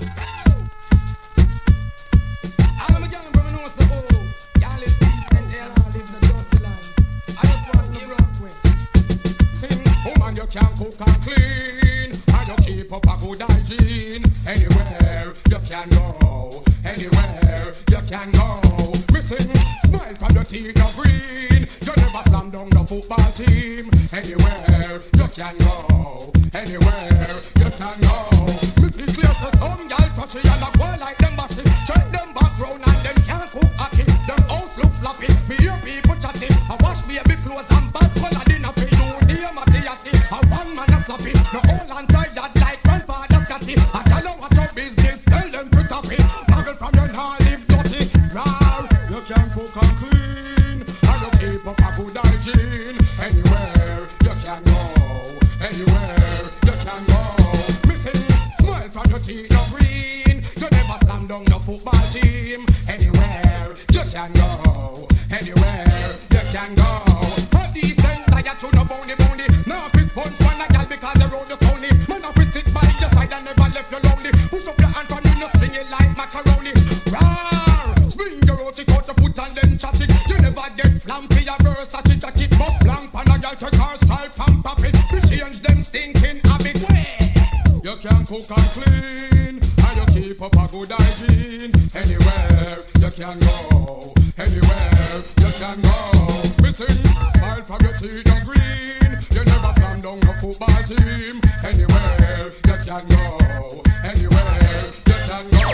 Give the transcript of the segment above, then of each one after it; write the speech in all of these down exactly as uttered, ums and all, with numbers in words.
All of my girls from the north to oh, y'all live decent, y'all live the dirty life. I just want to broke way. Sing, woman, you can cook and clean, and you keep up a good hygiene. Anywhere you can go, anywhere you can go. Missing, smile from your teeth of green. You never slam down the football team. Anywhere you can go, anywhere you can go. Missing clear so some y'all touchy and a boy like them batty. Check them background and them can't cook hockey. Them house look sloppy, me hear people chatty. I wash baby clothes and bad color dinner for you. Near Matty-atty, a one man a sloppy. No old and tired that like grandfather Scotty. I tell you what your business, tell them to top it. Muggle from your nah live dirty. Rawr, you can cook and clean, and you keep up a good hygiene. Anywhere you can go, anywhere you can go. Missing, smile from your teeth of green. You never slam down the football team. Anywhere you can go, anywhere you can go. But these things like you to the bony bony. Now fist punch one a gal because the road is stony. Man up stick by your side and never left you lonely. Push up your hand from you, no string it like macaroni. Rawr, swing your roti out the foot and then chat it. You never get slammed for your Versace jacket. Bust blank and a gal check her stripe and pop it. To change them stinking habit. You can cook and clean, and you keep up a good hygiene. Anywhere you can go, anywhere you can go. Missing, smile from your teeth and green. You never slam down a football team. Anywhere you can go, anywhere you can go.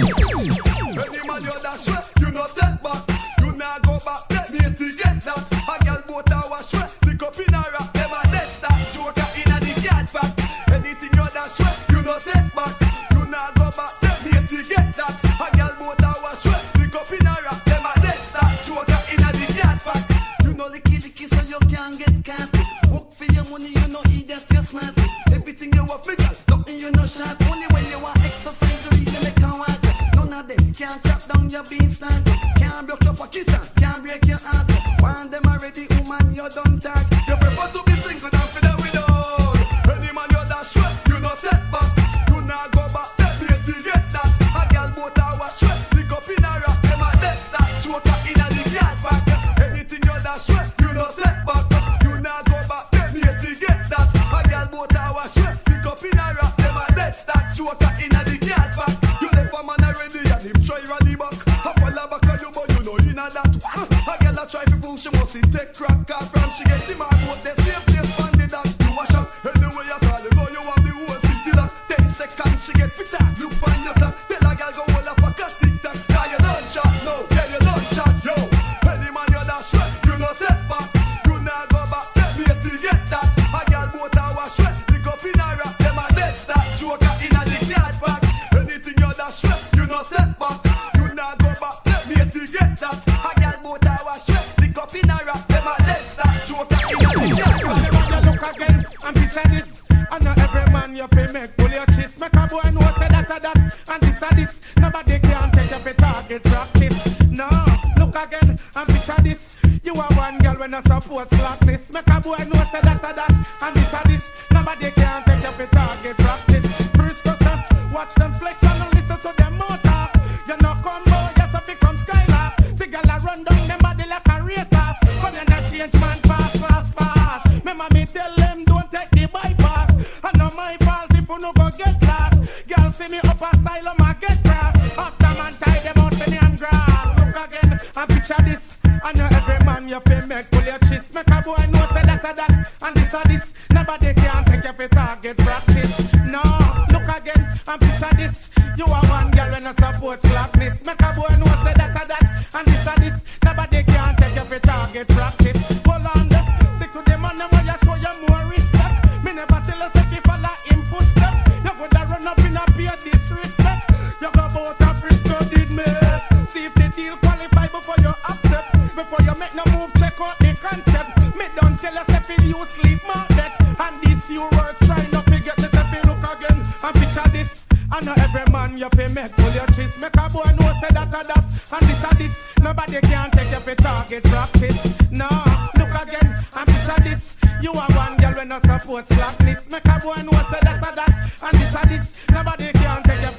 Any man you dash way, you not take back. You not go back, let me to get that. A girl boat a wash way, lick up in a rock. Them a dead start, joker in a the cat pack. Anything you dash way, you not take back. You not go back, let me to get that. A girl boat a wash way, lick up in a rock. Them a dead start, joker in a the cat pack. You know licky licky so you can't get caught. Work for your money, you know eat that you're smart. Everything you want me girl, nothing you know shot. Only when you want exercise, you really make a walk. None of them can't chop down your beanstalk. Can't broke your pocket and can't break your heart. One them already, woman, you don't talk. You prefer to be single than for the widow. Any man you dash way, you not take back. You not go back, let me to get that. A girl boat a wash way, lick up in a rock. Them a dead start, choker in a the cat pack. Anything you dash way, you not take back. You not go back, let me to get that. A girl boat a wash way, lick up in a rock. Them a dead start, choker in a the cat pack. You left a man already and him try run the back. Hop all the back of you but you know you know that. What? A girl a try to push, she must see take crack car from she get him out out there same place from the dog. You wash up anyway you call you go you have the whole city lock. Ten seconds she get fit up, look on your clock. Tell a girl go hold up a cat tic tac. Cause you don't shot no, yeah you don't shot yo. Any man you dash way, you not take back. You not go back, let me to get that. A girl boat a wash way, lick up in a rock. Them a dead start, joker in a the cat pack. Anything you dash way, you not take back. You not go back, let me to get that. A girl boat a wash way, lick up in a rock. Them a dead start, joker in a the cat pack. Look again and picture this. And not every man you pay make pull your chest. Make a boy know say that a that and this a this. Nobody can take up a target practice. No, look again and picture this. You are one girl when I support slackness. Make a boy know say that a that and this a this. Nobody can take up a target practice. Bruce Buster, watch them flex and listen to them motor. You know combo, yes I become Skylar. See girl a run down them body like a racers. But then I change man fast, fast, fast. Remember me tell them don't take the bypass. I know my fault if you no go get lost. Girl see me up asylum I get grass. After man tie them out in the hand grass. Look again and picture this. I know every man you feel make pull your chest. Make a boy know say that a that and this a this. Nobody can take you for target practice. No, look again and picture this. You are one girl when I support slackness. Make a boy know say that a that and this a this. Nobody can take you for target practice. Hold on there, stick to the man and when you show you more respect. Me never tell us if you follow him footstep. You coulda run up in a peer disrespect. You go bout a Frisco did me. See if the deal qualify before you accept. Before you make no move, check out the concept. Me don't tell us if you sleep market. And these few words trying up me get me if you look again and picture this. I know every man you pay make pull your chest. Make a boy know say that a that and this a this. Nobody can take you for target practice. No, look again and picture this. You are one girl when I support slackness. Make a boy know say that a that and this a this. Nobody can take you for target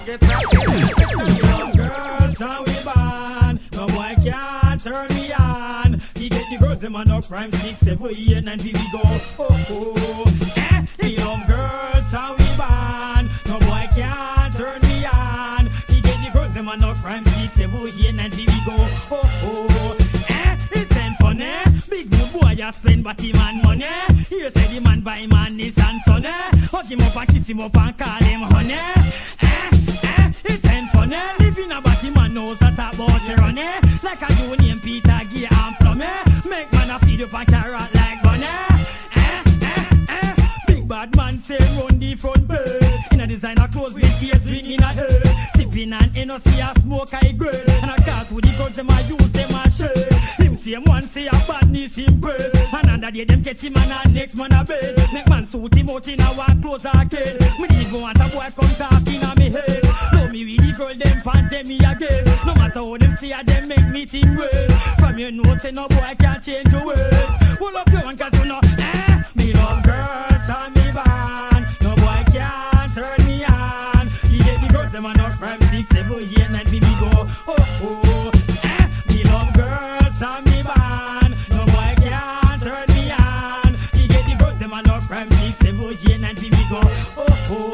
get rocking. Girls, how we born? No boy can't turn me on. He get the girls, them on up prime six, seven, eight, nine, we go. Oh, oh, eh? He love girls, how we born? No boy can't turn me on. He get the girls, them on up prime six, seven, eight, nine, we go. Oh, oh, eh? It's ain't funny. Big good boy, you spend but him and money. Here say the man buy man his and son. Hug him up and kiss him up and call him honey. Eh, eh, it ain't funny. Living about him and knows that about your honey. Like a you name Peter, Gay and Plummy. Make man a feed up and carrot like bunny. Eh, eh, eh. Big bad man say run the front page. In a designer clothes with ears ring in a head. Sipping and N O C a smoke I grill. And a cat with the guns them a use them a shade. Him same one say a badness him praise. Another day them catch him and a next man a bed. Make man suit him out in a one clothes arcade. Me need go want a boy come talking on me head. Know me with the girl them fan them me again. No matter how them say a them make me think well. From your nose say no boy can't change your ways. Hold up your one cause you know eh. Me love girls and me band. No boy can't turn me on. He get the girls them and up from six, seven, eight, nine, me go. Oh oh eh. Me love girls and me band. No boy can't turn me on. He get the girls them and up from six, seven, eight, nine, me go. Oh oh.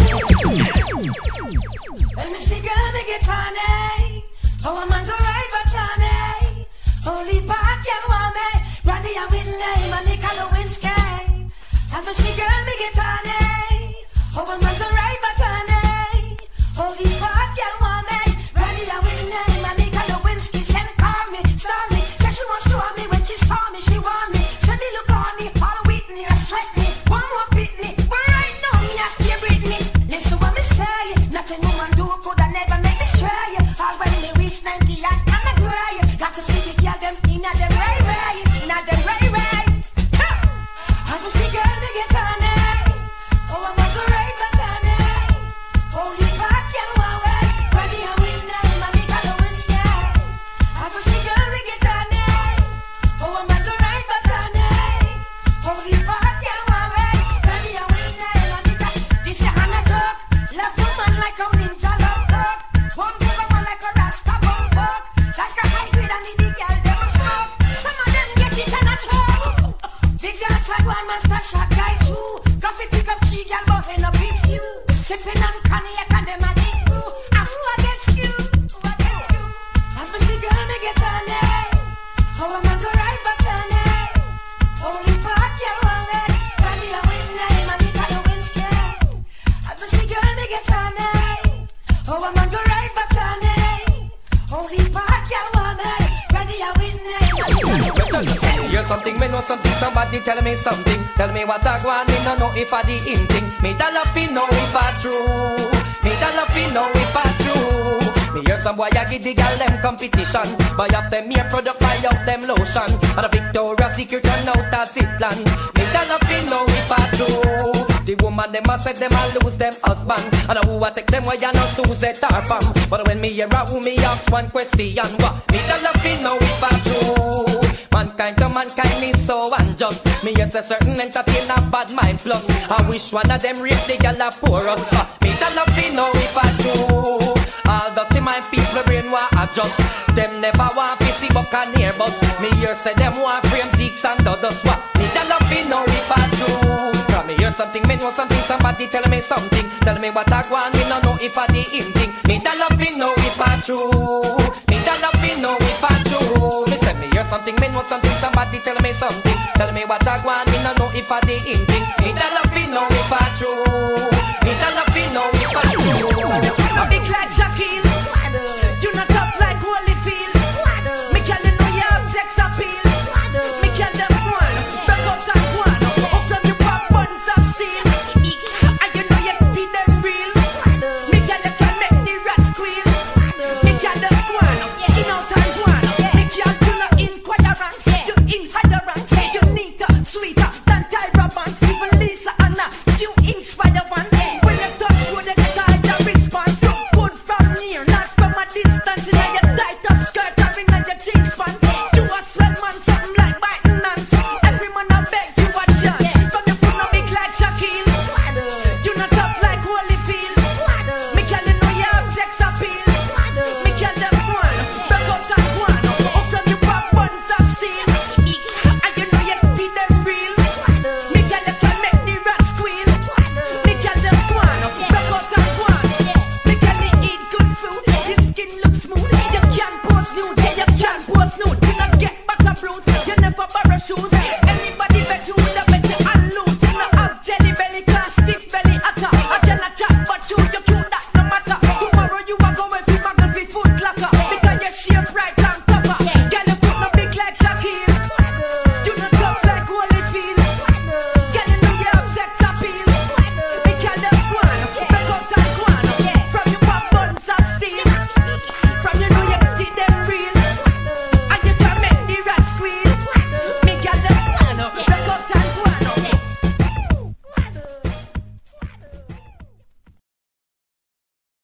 When me see girl me get honey. Oh I'm on the right button. Only back you want me. Randy and Whitney, Monica Lewinsky. As me see girl me get honey. Oh I'm on the right button. Only back you want me. Randy and Whitney, Monica Lewinsky. Send call me, stall me. Say she wants to want me when she saw me, she want me. Send the look on me, all Whitney, I sweat me. One more Whitney, but right now me I stay Britney. Listen what me say, nothing woman do could I never make me stray. All when me reach ninety, I can't agree. Got to see the girl them in a them ray ray, in a them ray ray. As we see girl me get honey. Oh I'm on the right but honey. Only back you want way. Ready and win now, Monica Lewinsky. As we see girl me get honey. Oh I'm on the right but honey. Only back you want way. Ready and win now, Monica. This is Hannah talk. Love woman like a ninja love dog. One give a one like a rasta bum bug. Like a high grade and in the girl them a smoke. Some of them get it and a choke. Big dance like one master shot guy too. Coffee pick up three girl but end up with you. Sipping on cognac and them a deep brew. And who against you? Who against you? As me see girl me get honey. Oh I'm on the right but honey. Only back you want me. Randy and Whitney, Monica Lewinsky. As me see girl me get honey. Oh I'm on the right but honey. Only back you want me. Randy and Whitney, Monica Lewinsky. Hear something, me know something, somebody tell me something. Tell me what I want, me no know if I the in thing. Me da love fi know if I true. Me da love fi know if I true. Me hear some boy a give the girl them competition. Buy up them hair product, buy up them lotion. And a Victoria's Secret run out a zip plan. Me da love fi know if I true. The woman them a said them a lose them husband. And a who a take them why you not Suzette or Pam. But when me hear a who me ask one question, what? Me da love fi know if I true. Mankind to mankind is so unjust. Me yes a certain entertainer bad mind plus. I wish one of them rape the gal a poor us. uh, Me da love fi know if I true. All dirty mind people brain want adjust. Them never want fi see buccaneer bus. Me hear say them want frame zeeks and others. What? Me da love fi know if I true. Cause me hear something, me know something. Somebody tell me something. Tell me what I want, me no know if I the in thing. Me da love fi know if I true. Me da love fi know if I true. Me say me hear something, me know something. Somebody tell me something. Tell me what I want, me no know if I the in thing.